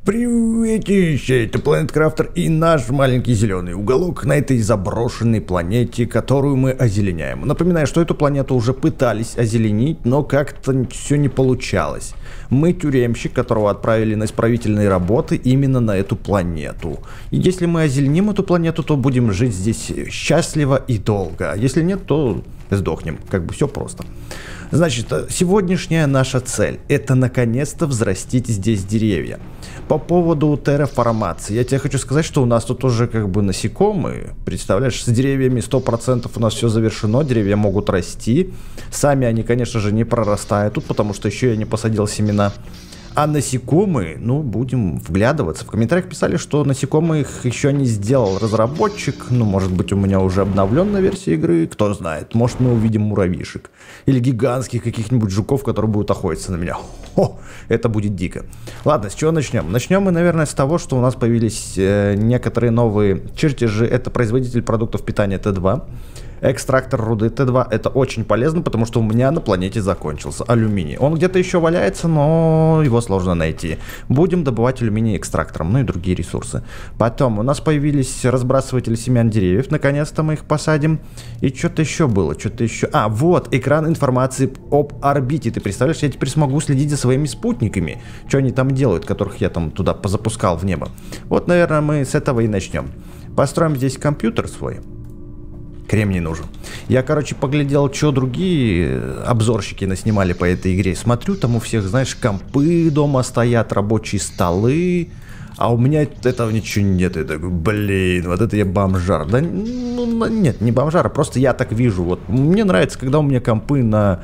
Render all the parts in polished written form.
Приветище, это Planet Crafter и наш маленький зеленый уголок на этой заброшенной планете, которую мы озеленяем. Напоминаю, что эту планету уже пытались озеленить, но как-то все не получалось. Мы тюремщик, которого отправили на исправительные работы именно на эту планету. И если мы озеленим эту планету, то будем жить здесь счастливо и долго. А если нет, то сдохнем. Как бы все просто. Значит, сегодняшняя наша цель – это наконец-то взрастить здесь деревья. По поводу терраформации, я тебе хочу сказать, что у нас тут уже как бы насекомые. Представляешь, с деревьями 100% у нас все завершено, деревья могут расти. Сами они, конечно же, не прорастают тут, потому что еще я не посадил семена. А насекомые, ну, будем вглядываться. В комментариях писали, что насекомых еще не сделал разработчик. Ну, может быть, у меня уже обновленная версия игры, кто знает. Может, мы увидим муравьишек. Или гигантских каких-нибудь жуков, которые будут охотиться на меня. Хо, это будет дико. Ладно, с чего начнем? Начнем мы, наверное, с того, что у нас появились некоторые новые чертежи. Это производитель продуктов питания Т2. Экстрактор руды Т2. Это очень полезно, потому что у меня на планете закончился алюминий. Он где-то еще валяется, но его сложно найти. Будем добывать алюминий экстрактором, ну и другие ресурсы. Потом у нас появились разбрасыватели семян деревьев. Наконец-то мы их посадим. И что-то еще было, что-то еще. А, вот, экран информации об орбите. Ты представляешь, я теперь смогу следить за своими спутниками. Что они там делают, которых я там туда позапускал в небо. Вот, наверное, мы с этого и начнем. Построим здесь компьютер свой. Кремний нужен. Я, короче, поглядел, что другие обзорщики наснимали по этой игре. Смотрю, там у всех, знаешь, компы дома стоят, рабочие столы. А у меня этого ничего нет. Я такой, блин, вот это я бомжар. Да, ну, нет, не бомжар, просто я так вижу. Вот мне нравится, когда у меня компы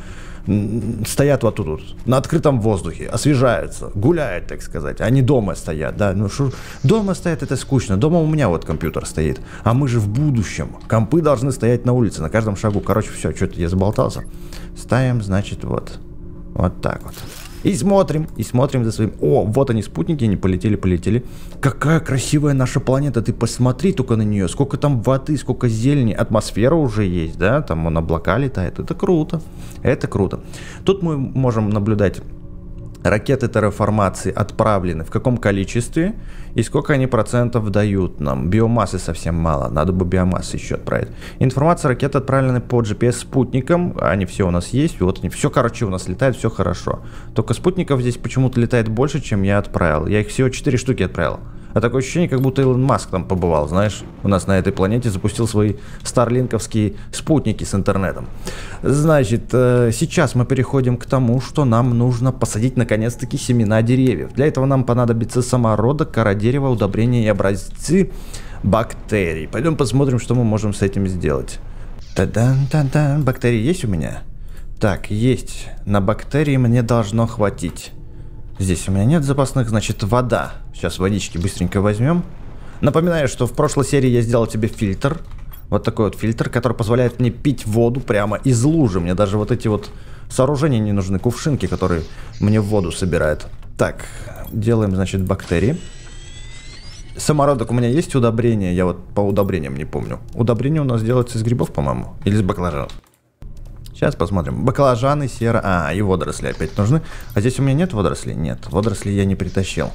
стоят вот тут, на открытом воздухе, освежаются, гуляют, так сказать. Они дома стоят, да. Ну, шо, дома стоят, это скучно. Дома у меня вот компьютер стоит. А мы же в будущем. Компы должны стоять на улице, на каждом шагу. Короче, все, что-то я заболтался. Ставим, значит, вот так вот. И смотрим за своим... О, вот они, спутники, они полетели. Какая красивая наша планета, ты посмотри только на нее. Сколько там воды, сколько зелени, атмосфера уже есть, да, там вон облака летают. Это круто, это круто. Тут мы можем наблюдать... Ракеты терраформации отправлены в каком количестве и сколько они процентов дают нам. Биомассы совсем мало, надо бы биомассы еще отправить. Информация ракеты отправлены по GPS-спутникам, они все у нас есть, вот они, все, короче, у нас летает, все хорошо. Только спутников здесь почему-то летает больше, чем я отправил. Я их всего 4 штуки отправил. А такое ощущение, как будто Илон Маск там побывал, знаешь, у нас на этой планете запустил свои старлинковские спутники с интернетом. Значит, сейчас мы переходим к тому, что нам нужно посадить наконец-таки семена деревьев. Для этого нам понадобится самородок, кора дерева, удобрения и образцы бактерий. Пойдем посмотрим, что мы можем с этим сделать. Та-дан-та-дан. Бактерии есть у меня? Так, есть. На бактерии мне должно хватить. Здесь у меня нет запасных, значит, вода. Сейчас водички быстренько возьмем. Напоминаю, что в прошлой серии я сделал тебе фильтр. Вот такой вот фильтр, который позволяет мне пить воду прямо из лужи. Мне даже вот эти вот сооружения не нужны, кувшинки, которые мне воду собирают. Так, делаем, значит, бактерии. Самородок у меня есть, удобрения. Я вот по удобрениям не помню. Удобрения у нас делаются из грибов, по-моему, или из баклажанов. Сейчас посмотрим. Баклажаны, сера... А, и водоросли опять нужны. А здесь у меня нет водорослей? Нет, водорослей я не притащил.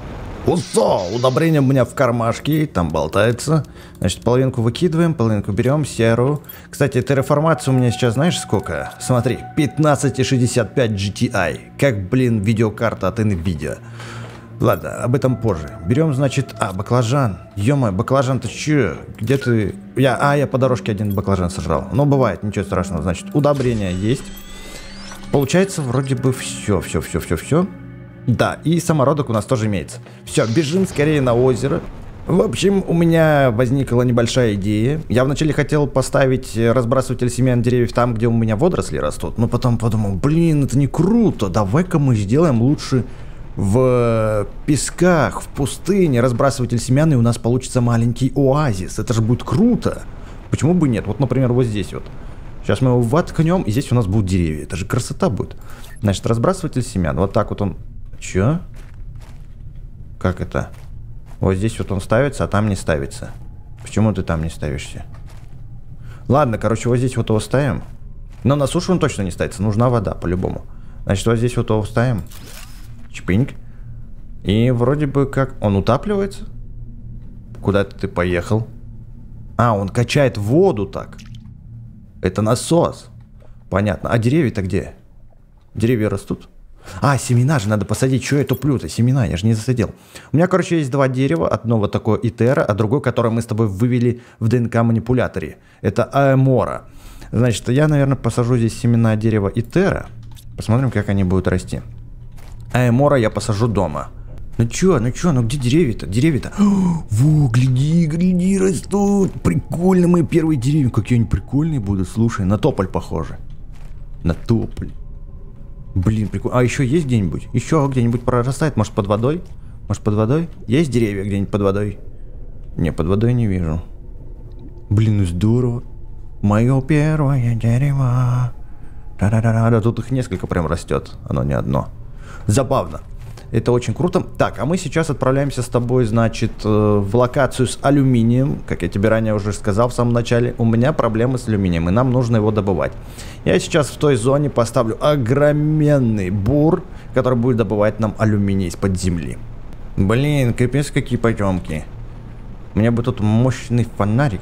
Усо! Удобрение у меня в кармашке, там болтается. Значит, половинку выкидываем, половинку берем, серу. Кстати, терраформация у меня сейчас, знаешь, сколько? Смотри, 15,65 GTI. Как, блин, видеокарта от NVIDIA. Ладно, об этом позже. Берем, значит... А, баклажан. Ё-моё, баклажан, ты чё? Где ты... Я по дорожке один баклажан сожрал. Но бывает, ничего страшного. Значит, удобрения есть. Получается, вроде бы все. Да, и самородок у нас тоже имеется. Все, бежим скорее на озеро. В общем, у меня возникла небольшая идея. Я вначале хотел поставить разбрасыватель семян деревьев там, где у меня водоросли растут. Но потом подумал, блин, это не круто. Давай-ка мы сделаем лучше... в песках, в пустыне разбрасыватель семян, и у нас получится маленький оазис. Это же будет круто. Почему бы нет? Вот, например, вот здесь вот. Сейчас мы его воткнем, и здесь у нас будут деревья. Это же красота будет. Значит, разбрасыватель семян. Вот так вот он... Чё? Как это? Вот здесь вот он ставится, а там не ставится. Почему ты там не ставишься? Ладно, короче, вот здесь вот его ставим. Но на сушу он точно не ставится. Нужна вода, по-любому. Значит, вот здесь вот его ставим. Чпиньк. И вроде бы как... Он утапливается? Куда-то ты поехал? А, он качает воду так. Это насос. Понятно. А деревья-то где? Деревья растут? А, семена же надо посадить. Что я туплю-то? Семена, я же не засадил. У меня, короче, есть два дерева. Одно вот такое Итера, а другое, которое мы с тобой вывели в ДНК-манипуляторе. Это Аэмора. Значит, я, наверное, посажу здесь семена дерева Итера. Посмотрим, как они будут расти. Аэмора я посажу дома. Ну чё, ну где деревья-то? Деревья-то. Во, гляди, растут. Прикольно, мои первые деревья. Какие они прикольные будут, слушай. На тополь похожи. На тополь. Блин, прикольно. А еще есть где-нибудь? Еще где-нибудь прорастает? Может, под водой? Может, под водой? Есть деревья где-нибудь под водой? Не, под водой не вижу. Блин, ну здорово. Мое первое дерево. Да, тут их несколько прям растет. Оно не одно. Забавно. Это очень круто. Так, а мы сейчас отправляемся с тобой, значит, в локацию с алюминием. Как я тебе ранее уже сказал в самом начале, у меня проблемы с алюминием, и нам нужно его добывать. Я сейчас в той зоне поставлю огроменный бур, который будет добывать нам алюминий из-под земли. Блин, капец, какие потемки. Мне бы тут мощный фонарик.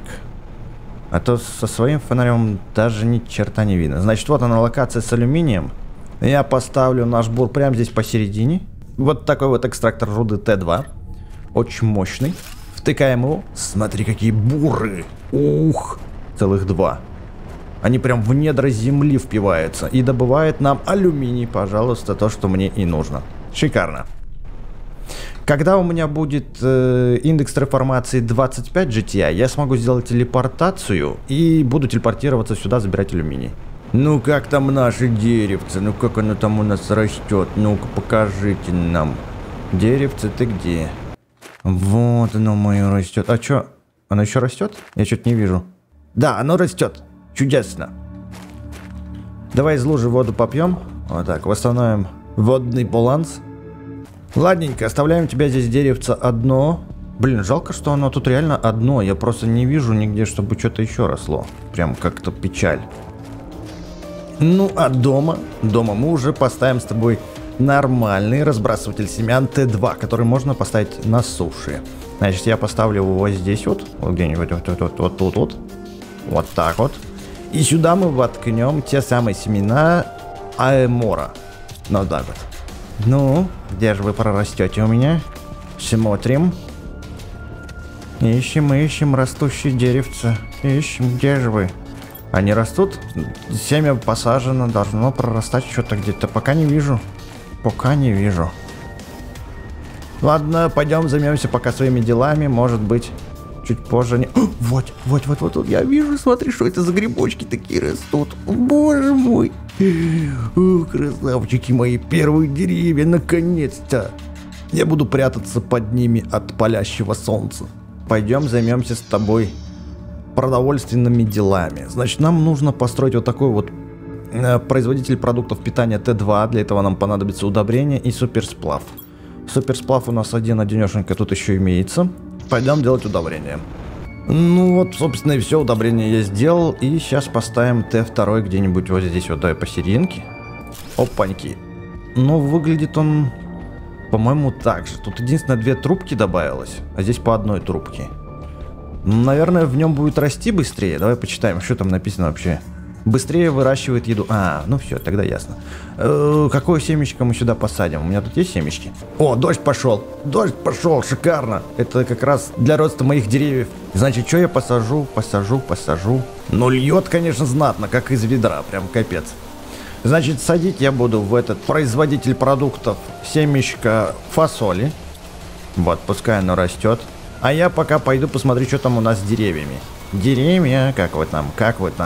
А то со своим фонарем даже ни черта не видно. Значит, вот она локация с алюминием. Я поставлю наш бур прямо здесь посередине. Вот такой вот экстрактор руды Т2. Очень мощный. Втыкаем его. Смотри, какие буры. Ух, целых два. Они прям в недра земли впиваются. И добывает нам алюминий, пожалуйста, то, что мне и нужно. Шикарно. Когда у меня будет индекс реформации 25 GTI, я смогу сделать телепортацию и буду телепортироваться сюда, забирать алюминий. Ну как там наше деревце? Ну как оно там у нас растет? Ну-ка покажите нам. Деревце, ты где? Вот оно мое растет. А что? Оно еще растет? Я что-то не вижу. Да, оно растет. Чудесно. Давай из лужи воду попьем. Вот так, восстановим водный баланс. Ладненько, оставляем тебя здесь деревце одно. Блин, жалко, что оно тут реально одно. Я просто не вижу нигде, чтобы что-то еще росло. Прям как-то печаль. Ну, а дома мы уже поставим с тобой нормальный разбрасыватель семян Т2, который можно поставить на суше. Значит, я поставлю его вот здесь вот где-нибудь вот тут вот. Вот так вот. И сюда мы воткнем те самые семена Аэмора. Ну, так вот. Ну, где же вы прорастете у меня? Смотрим. Ищем растущие деревца. Ищем, где же вы? Они растут? Семя посажено, должно прорастать что-то где-то. Пока не вижу. Пока не вижу. Ладно, пойдем займемся пока своими делами. Может быть, чуть позже не... О, вот. Я вижу, смотри, что это за грибочки такие растут. Боже мой. О, красавчики мои, первые деревья, наконец-то. Я буду прятаться под ними от палящего солнца. Пойдем займемся с тобой продовольственными делами. Значит, нам нужно построить вот такой вот производитель продуктов питания Т2. Для этого нам понадобится удобрение и суперсплав. Суперсплав у нас одинешенько тут еще имеется. Пойдем делать удобрение. Ну вот, собственно, и все. Удобрение я сделал. И сейчас поставим Т2 где-нибудь вот здесь вот, да, посерединке. Опаньки. Ну, выглядит он, по-моему, так же. Тут единственное 2 трубки добавилось, а здесь по одной трубке. Наверное, в нем будет расти быстрее. Давай почитаем, что там написано вообще. Быстрее выращивает еду. А, ну все, тогда ясно. Какое семечко мы сюда посадим? У меня тут есть семечки? О, дождь пошел. Дождь пошел, шикарно. Это как раз для роста моих деревьев. Значит, что я посажу? Посажу. Ну, льет, конечно, знатно, как из ведра. Прям капец. Значит, садить я буду в этот производитель продуктов семечко фасоли. Вот, пускай оно растет. А я пока пойду посмотрю, что там у нас с деревьями. Деревья, как вы там?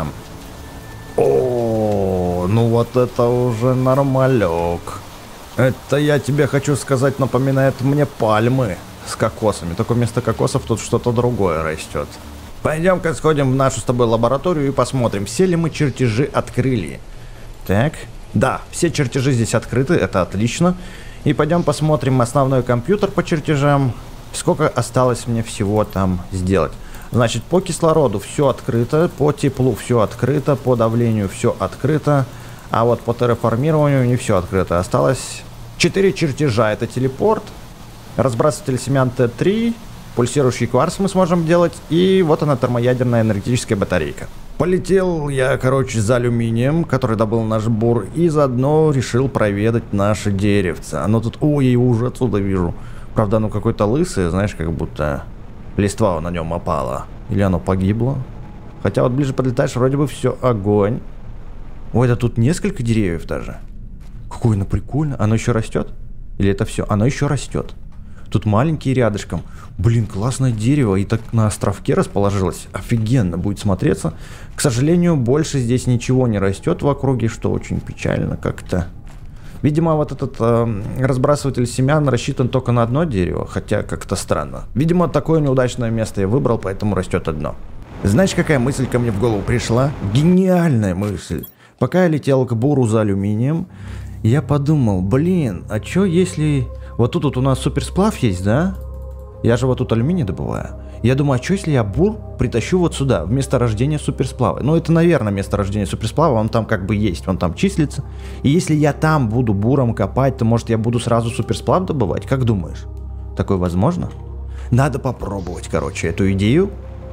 О, ну вот это уже нормалек. Это, я тебе хочу сказать, напоминает мне пальмы с кокосами. Только вместо кокосов тут что-то другое растет. Пойдем-ка сходим в нашу с тобой лабораторию и посмотрим, все ли мы чертежи открыли. Так, да, все чертежи здесь открыты, это отлично. И пойдем посмотрим основной компьютер по чертежам. Сколько осталось мне всего там сделать. Значит, по кислороду все открыто, по теплу все открыто, по давлению все открыто. А вот по терраформированию не все открыто. Осталось 4 чертежа. Это телепорт, разбрасыватель семян Т3, пульсирующий кварц мы сможем делать, и вот она, термоядерная энергетическая батарейка. Полетел я, короче, за алюминием, который добыл наш бур, и заодно решил проведать наше деревце. Оно тут... Ой, я его уже отсюда вижу. Правда, оно какое-то лысое, знаешь, как будто листва на нем опала. Или оно погибло. Хотя вот ближе подлетаешь, вроде бы все огонь. Ой, да тут несколько деревьев даже. Какое оно прикольно. Оно еще растет? Или это все? Оно еще растет. Тут маленькие рядышком. Блин, классное дерево. И так на островке расположилось. Офигенно будет смотреться. К сожалению, больше здесь ничего не растет в округе, что очень печально как-то. Видимо, вот этот разбрасыватель семян рассчитан только на одно дерево. Хотя как-то странно. Видимо, такое неудачное место я выбрал, поэтому растет одно. Знаешь, какая мысль ко мне в голову пришла? Гениальная мысль. Пока я летел к буру за алюминием, я подумал, блин, а чё если... Вот тут вот у нас суперсплав есть, да? Я же вот тут алюминий добываю. Я думаю, а что если я бур притащу вот сюда, в месторождение суперсплава? Ну, это, наверное, месторождение суперсплава, он там как бы есть, он там числится. И если я там буду буром копать, то, может, я буду сразу суперсплав добывать? Как думаешь? Такое возможно? Надо попробовать, короче, эту идею.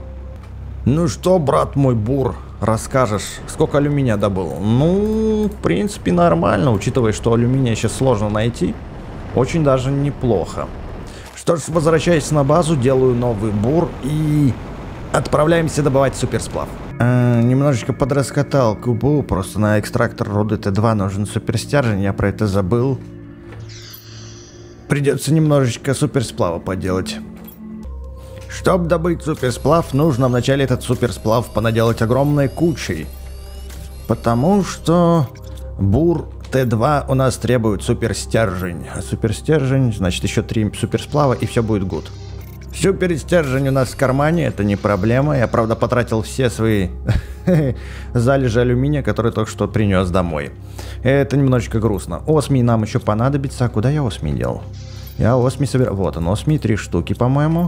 Ну что, брат мой бур, расскажешь, сколько алюминия добыл? Ну, в принципе, нормально, учитывая, что алюминия сейчас сложно найти. Очень даже неплохо. Что ж, возвращаясь на базу, делаю новый бур и отправляемся добывать суперсплав. Немножечко подраскатал кубу, просто на экстрактор руды Т2 нужен суперстержень, я про это забыл. Придется немножечко суперсплава поделать. Чтобы добыть суперсплав, нужно вначале этот суперсплав понаделать огромной кучей. Потому что бур Т2 у нас требует суперстержень. А суперстержень, значит, еще 3 суперсплава, и все будет гуд. Суперстержень у нас в кармане, это не проблема. Я, правда, потратил все свои залежи алюминия, которые только что принес домой. Это немножечко грустно. Осмий нам еще понадобится. А куда я осмий дел? Я осмий собираю. Вот он, осмий, 3 штуки, по-моему.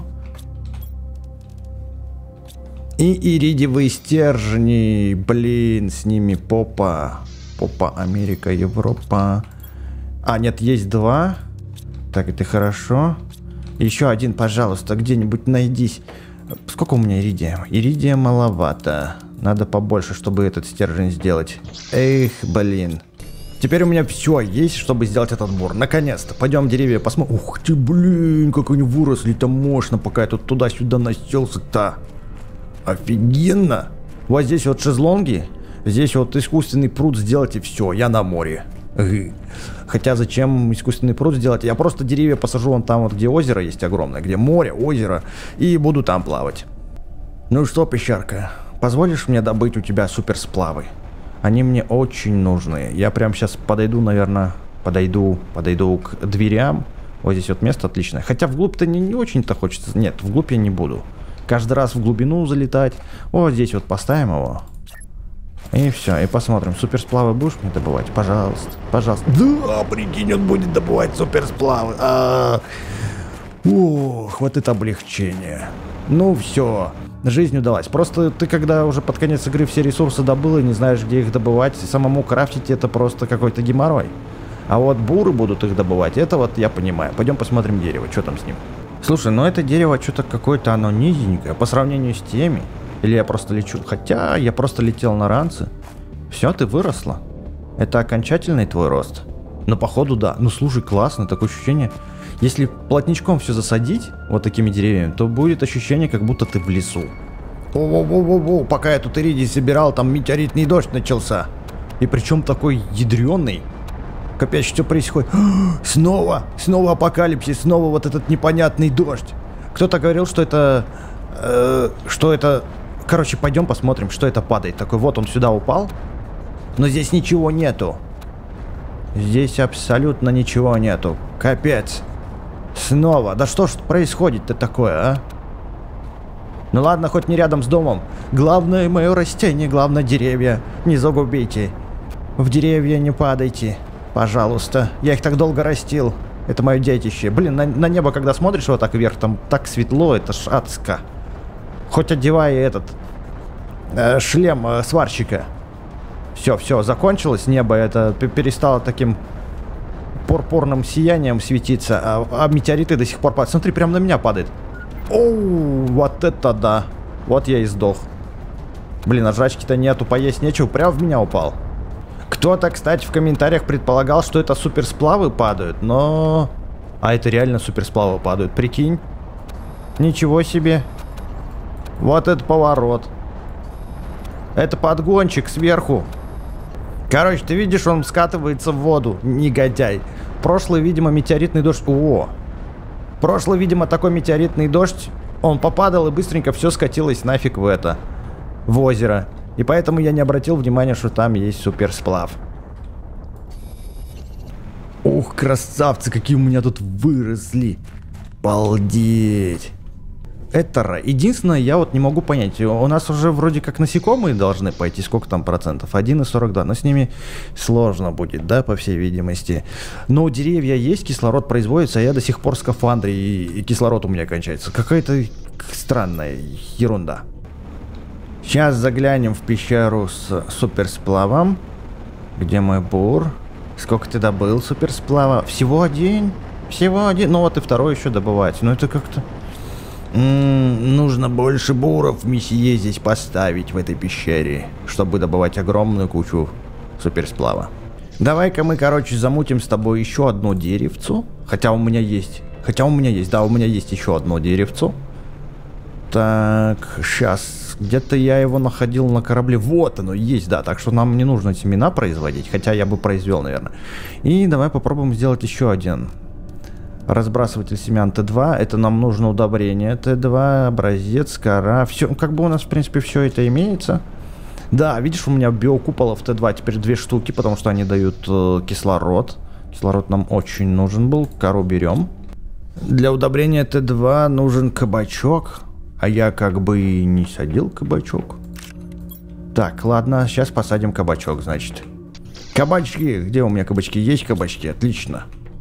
И иридиевые стержни. Блин, с ними попа. Попа, Америка, Европа. А, нет, есть 2. Так, это хорошо. Еще один, пожалуйста, где-нибудь найдись. Сколько у меня иридия? Иридия маловато. Надо побольше, чтобы этот стержень сделать. Эх, блин. Теперь у меня все есть, чтобы сделать этот бур. Наконец-то. Пойдем деревья посмотрим. Ух ты, блин, как они выросли-то мощно, пока я тут туда-сюда населся-то. Офигенно. Вот здесь вот шезлонги. Здесь вот искусственный пруд сделать и все. Я на море. Хотя зачем искусственный пруд сделать? Я просто деревья посажу вон там вот, где озеро есть огромное. Где море, озеро. И буду там плавать. Ну что, пещерка, позволишь мне добыть у тебя суперсплавы? Они мне очень нужны. Я прям сейчас подойду, наверное, подойду к дверям. Вот здесь вот место отличное. Хотя вглубь-то не очень-то хочется. Нет, вглубь я не буду. Каждый раз в глубину залетать. Вот здесь вот поставим его. И все, и посмотрим. Суперсплавы будешь мне добывать? Пожалуйста, пожалуйста. Да, прикинь, он будет добывать суперсплавы. Ох, вот это облегчение. Ну все, жизнь удалась. Просто ты, когда уже под конец игры все ресурсы добыл и не знаешь, где их добывать, самому крафтить это просто какой-то геморрой. А вот буры будут их добывать, это вот я понимаю. Пойдем посмотрим дерево, что там с ним. Слушай, ну это дерево что-то какое-то оно низенькое по сравнению с теми. Или я просто лечу? Хотя я просто летел на ранце. Все, ты выросла. Это окончательный твой рост? Ну, походу, да. Ну, слушай, классно, такое ощущение. Если плотничком все засадить, вот такими деревьями, то будет ощущение, как будто ты в лесу. О-о-о-о-о, пока я тут иридий собирал, там метеоритный дождь начался. И причем такой ядреный. Капец, что происходит? Снова апокалипсис, снова вот этот непонятный дождь. Кто-то говорил, что это... Короче, пойдем посмотрим, что это падает. Такой, вот он сюда упал. Но здесь ничего нету. Здесь абсолютно ничего нету. Капец. Снова. Да что ж происходит-то такое, а? Ну ладно, хоть не рядом с домом. Главное мое растение, главное деревья. Не загубите. В деревья не падайте. Пожалуйста. Я их так долго растил. Это мое детище. Блин, на небо, когда смотришь вот так вверх, там так светло, это ж адско. Хоть одевай этот шлем сварщика. Все, закончилось небо, это перестало таким пурпурным сиянием светится, а метеориты до сих пор падают. Смотри, прямо на меня падает. Оу, вот это да. Вот я и сдох. Блин, а жрачки-то нету, поесть нечего, прям в меня упал. Кто-то, кстати, в комментариях предполагал, что это суперсплавы падают, но... А это реально суперсплавы падают, прикинь. Ничего себе. Вот это поворот. Это подгончик сверху. Короче, ты видишь, он скатывается в воду, негодяй. Прошлый, видимо, метеоритный дождь... О! Прошлый, видимо, такой метеоритный дождь, он попадал и быстренько все скатилось нафиг в это, в озеро. И поэтому я не обратил внимания, что там есть суперсплав. Ух, красавцы, какие у меня тут выросли. Балдеть. Это рай. Единственное, я вот не могу понять. У нас уже вроде как насекомые должны пойти. Сколько там процентов? 1,42. Но с ними сложно будет, да, по всей видимости. Но у деревья есть, кислород производится, а я до сих пор в скафандре, и кислород у меня кончается. Какая-то странная ерунда. Сейчас заглянем в пещеру с суперсплавом. Где мой бур? Сколько ты добыл суперсплава? Всего один? Всего один? Ну вот и второй еще добывать. Ну это как-то... нужно больше буров месье здесь поставить в этой пещере, чтобы добывать огромную кучу суперсплава. Давай-ка мы, короче, замутим с тобой еще одно деревцо. Хотя у меня есть, да, у меня есть еще одно деревцо. Так, сейчас, где-то я его находил на корабле. Вот оно есть, да, так что нам не нужно семена производить, хотя я бы произвел, наверное. И давай попробуем сделать еще один. Разбрасыватель семян Т2, это нам нужно удобрение Т2, образец, кора, все, как бы у нас в принципе все это имеется. Да, видишь, у меня биокуполов Т2 теперь 2 штуки, потому что они дают кислород. Кислород нам очень нужен был, кору берем. Для удобрения Т2 нужен кабачок, а я как бы и не садил кабачок. Так, ладно, сейчас посадим кабачок, значит. Кабачки, где у меня кабачки? Есть кабачки, отлично.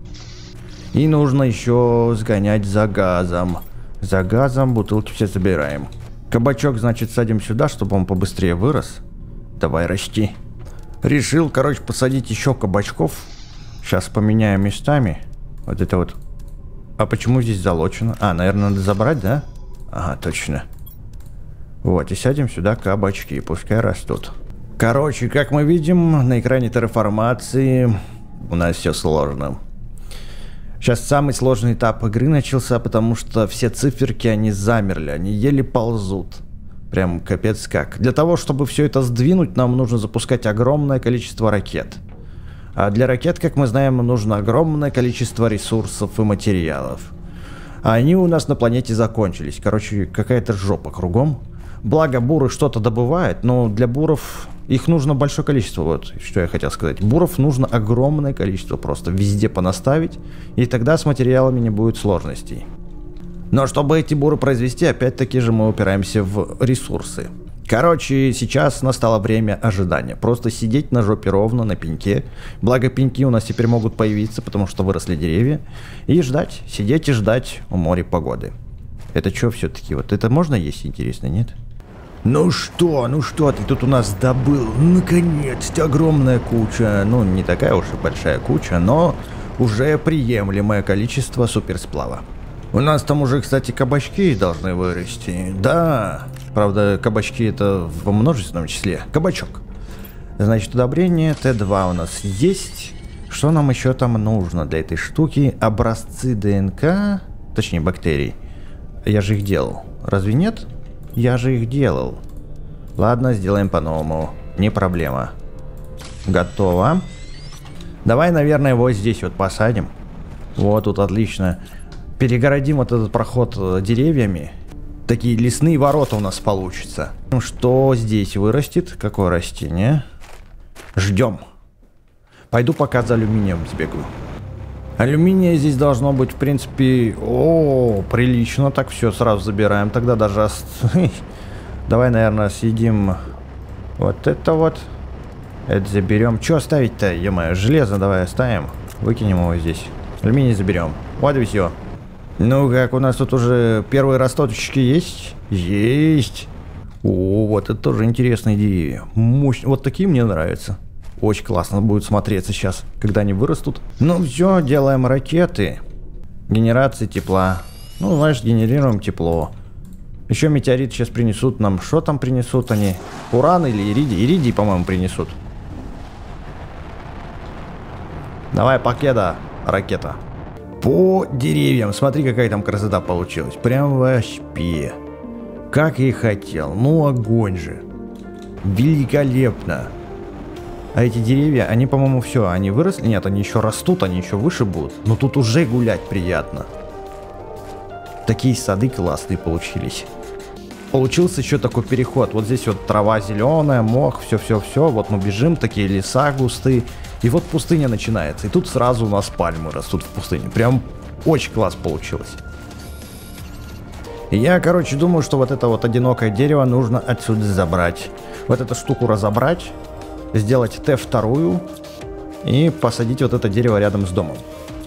И нужно еще сгонять за газом. За газом бутылки все забираем. Кабачок, значит, садим сюда, чтобы он побыстрее вырос. Давай, расти. Решил, короче, посадить еще кабачков. Сейчас поменяю местами. Вот это вот. А почему здесь залочено? А, наверное, надо забрать, да? Ага, точно. Вот, и сядем сюда кабачки, пускай растут. Короче, как мы видим, на экране терраформации у нас все сложно. Сейчас самый сложный этап игры начался, потому что все циферки, они замерли, они еле ползут. Прям капец как. Для того, чтобы все это сдвинуть, нам нужно запускать огромное количество ракет. А для ракет, как мы знаем, нужно огромное количество ресурсов и материалов. А они у нас на планете закончились. Короче, какая-то жопа кругом. Благо, буры что-то добывают, но для буров их нужно большое количество. Вот что я хотел сказать. Буров нужно огромное количество, просто везде понаставить, и тогда с материалами не будет сложностей. Но чтобы эти буры произвести, опять-таки же мы упираемся в ресурсы. Короче, сейчас настало время ожидания. Просто сидеть на жопе ровно, на пеньке. Благо, пеньки у нас теперь могут появиться, потому что выросли деревья. И ждать, сидеть и ждать у моря погоды. Это что все-таки? Вот это можно есть, интересно, нет? Ну что ты тут у нас добыл? Наконец-то огромная куча. Ну, не такая уж и большая куча, но уже приемлемое количество суперсплава. У нас там уже, кстати, кабачки должны вырасти. Да, правда, кабачки это в множественном числе. Кабачок. Значит, удобрение Т2 у нас есть. Что нам еще там нужно для этой штуки? Образцы ДНК, точнее бактерий. Я же их делал. Разве нет? Я же их делал. Ладно, сделаем по-новому. Не проблема. Готово. Давай, наверное, вот здесь вот посадим. Вот тут отлично. Перегородим вот этот проход деревьями. Такие лесные ворота у нас получится. Что здесь вырастет? Какое растение? Ждем. Пойду пока за алюминием сбегаю. Алюминия здесь должно быть, в принципе, прилично. Так, все, сразу забираем. Тогда даже... Давай, наверное, съедим вот это вот. Это заберем. Что оставить-то, е-мое? Железо давай оставим. Выкинем его здесь. Алюминий заберем. Вот и все. Ну как, у нас тут уже первые росточки есть? Есть. О, вот это тоже интересные деревья. Мощно. Вот такие мне нравятся. Очень классно будет смотреться сейчас, когда они вырастут. Ну все, делаем ракеты. Генерация тепла. Ну, знаешь, генерируем тепло. Еще метеорит сейчас принесут нам. Что там принесут они? Уран или иридий? Иридий, по-моему, принесут. Давай, покеда, ракета. По деревьям. Смотри, какая там красота получилась. Прям вообще. Как я и хотел. Ну, огонь же. Великолепно. А эти деревья, они, по-моему, все, они выросли? Нет, они еще растут, они еще выше будут. Но тут уже гулять приятно. Такие сады классные получились. Получился еще такой переход. Вот здесь вот трава зеленая, мох, все-все-все. Вот мы бежим, такие леса густые. И вот пустыня начинается. И тут сразу у нас пальмы растут в пустыне. Прям очень класс получилось. И я, короче, думаю, что вот это вот одинокое дерево нужно отсюда забрать. Вот эту штуку разобрать. Сделать Т2. И посадить вот это дерево рядом с домом.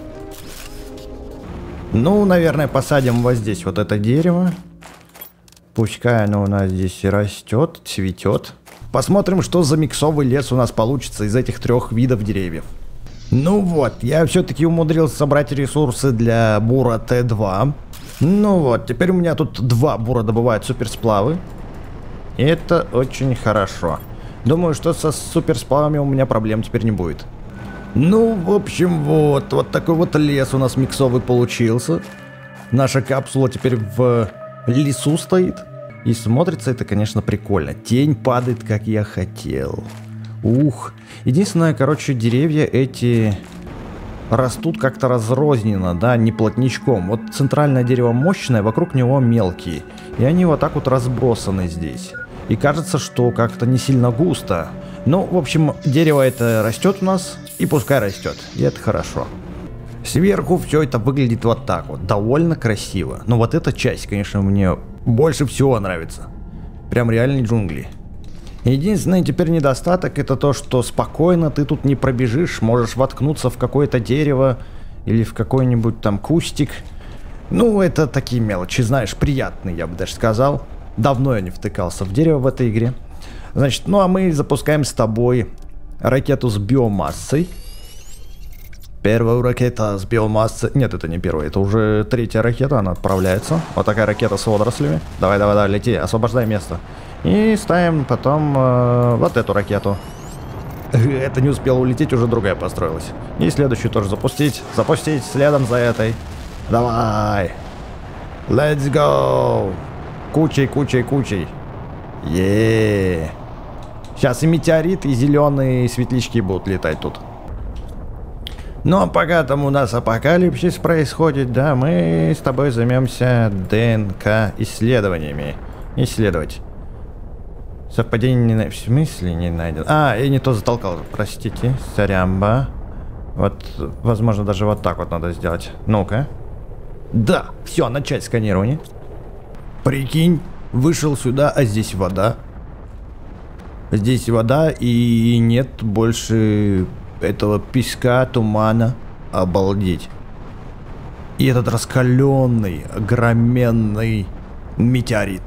Ну, наверное, посадим вот здесь вот это дерево. Пускай оно у нас здесь растет, цветет. Посмотрим, что за миксовый лес у нас получится из этих 3 видов деревьев. Ну вот, я все-таки умудрился собрать ресурсы для бура Т2. Ну вот, теперь у меня тут 2 бура добывают суперсплавы. И это очень хорошо. Думаю, что со суперсплавами у меня проблем теперь не будет. Ну, в общем, вот такой вот лес у нас миксовый получился. Наша капсула теперь в лесу стоит. И смотрится это, конечно, прикольно. Тень падает, как я хотел. Ух. Единственное, короче, деревья эти растут как-то разрозненно, да, не плотничком. Вот центральное дерево мощное, вокруг него мелкие. И они вот так вот разбросаны здесь. И кажется, что как-то не сильно густо. Ну, в общем, дерево это растет у нас, и пускай растет. И это хорошо. Сверху все это выглядит вот так вот. Довольно красиво. Но вот эта часть, конечно, мне больше всего нравится. Прям реальные джунгли. Единственный теперь недостаток это то, что спокойно ты тут не пробежишь. Можешь воткнуться в какое-то дерево или в какой-нибудь там кустик. Ну, это такие мелочи, знаешь, приятные, я бы даже сказал. Давно я не втыкался в дерево в этой игре. Значит, ну а мы запускаем с тобой ракету с биомассой. Первая ракета с биомассой... Нет, это не первая, это уже 3-я ракета, она отправляется. Вот такая ракета с водорослями. Давай, давай, давай, лети, освобождай место. И ставим потом вот эту ракету. Это не успела улететь, уже другая построилась. И следующую тоже запустить. Запустить следом за этой. Давай. Let's go. Кучей, кучей, кучей. Еее. Сейчас и метеорит, и зеленые светлячки будут летать тут. Но пока там у нас апокалипсис происходит, да, мы с тобой займемся ДНК исследованиями. Исследовать. Совпадение в смысле не найдено. А, я не то затолкал, простите, сорямба. Вот, возможно, даже вот так вот надо сделать. Ну-ка. Да, все, начать сканирование. Прикинь, вышел сюда, а здесь вода. Здесь вода и нет больше этого песка, тумана. Обалдеть. И этот раскаленный, огроменный метеорит.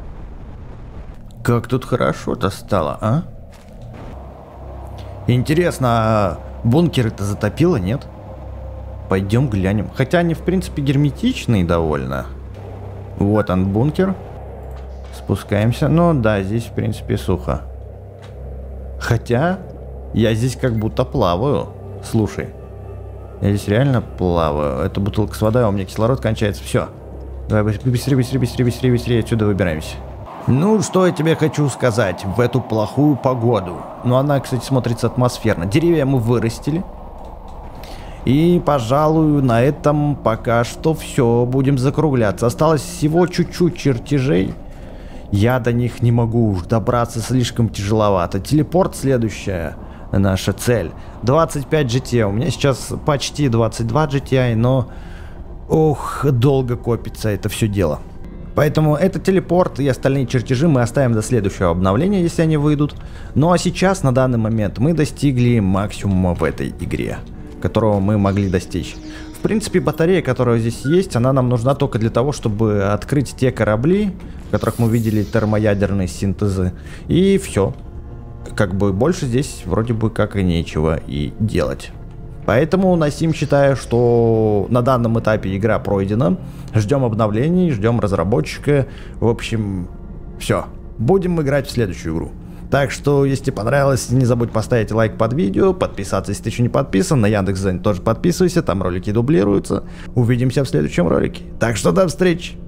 Как тут хорошо-то стало, а? Интересно, а бункеры-то затопило, нет? Пойдем глянем. Хотя они, в принципе, герметичные довольно. Вот он, бункер. Спускаемся. Ну да, здесь, в принципе, сухо. Хотя, я здесь как будто плаваю. Слушай. Я здесь реально плаваю. Это бутылка с водой, а у меня кислород кончается. Все. Давай быстрее, быстрее, быстрее, быстрее, быстрее отсюда выбираемся. Ну, что я тебе хочу сказать в эту плохую погоду. Ну, она, кстати, смотрится атмосферно. Деревья мы вырастили. И, пожалуй, на этом пока что все. Будем закругляться. Осталось всего чуть-чуть чертежей. Я до них не могу уж добраться, слишком тяжеловато. Телепорт следующая наша цель. 25 GTI. У меня сейчас почти 22 GTI, но... Ох, долго копится это все дело. Поэтому этот телепорт и остальные чертежи мы оставим до следующего обновления, если они выйдут. Ну а сейчас, на данный момент, мы достигли максимума в этой игре, которого мы могли достичь. В принципе, батарея, которая здесь есть, она нам нужна только для того, чтобы открыть те корабли, в которых мы видели термоядерные синтезы. И все. как бы больше здесь вроде бы как и нечего и делать. Поэтому Насим считает, что на данном этапе игра пройдена. Ждем обновлений, ждем разработчика. В общем, все. Будем играть в следующую игру. Так что, если тебе понравилось, не забудь поставить лайк под видео, подписаться, если ты еще не подписан. На Яндекс.Дзен тоже подписывайся, там ролики дублируются. Увидимся в следующем ролике. Так что до встречи!